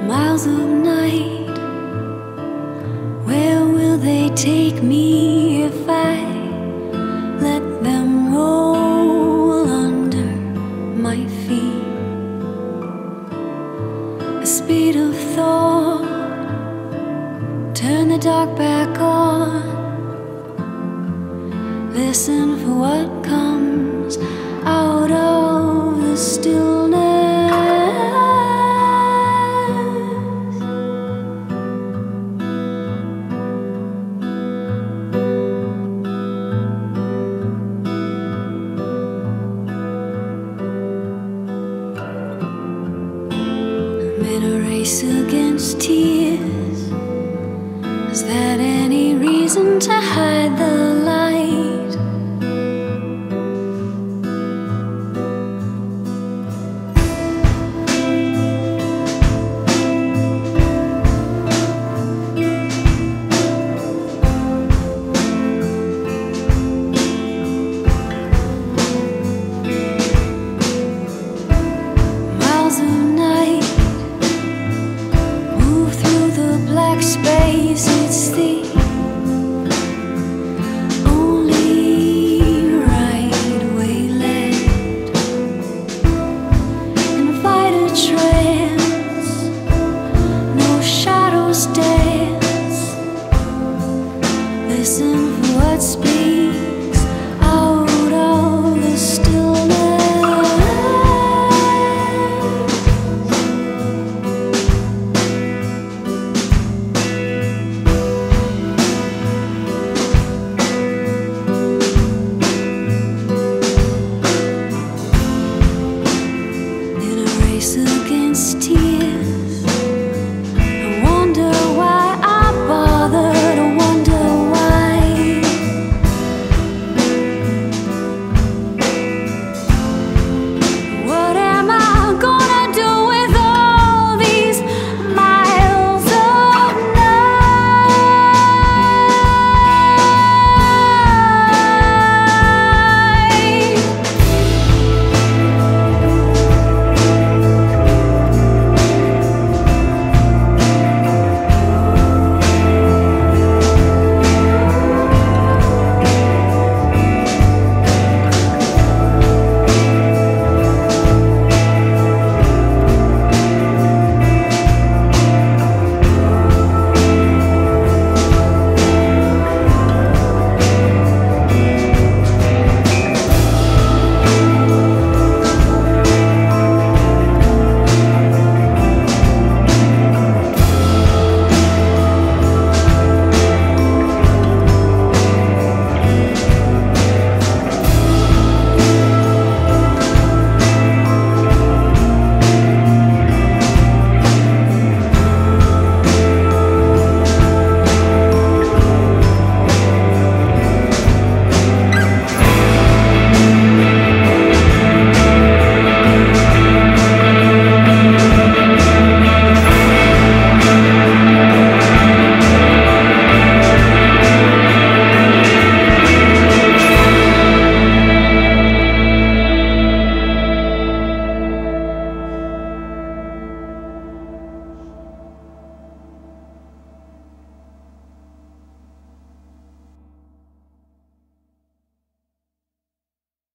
miles of night. Where will they take me if I let them roll under my feet? The speed of thought, turn the dark back on. Listen for what comes out of the stillness. I'm in a race against tears. Is that any reason to hide the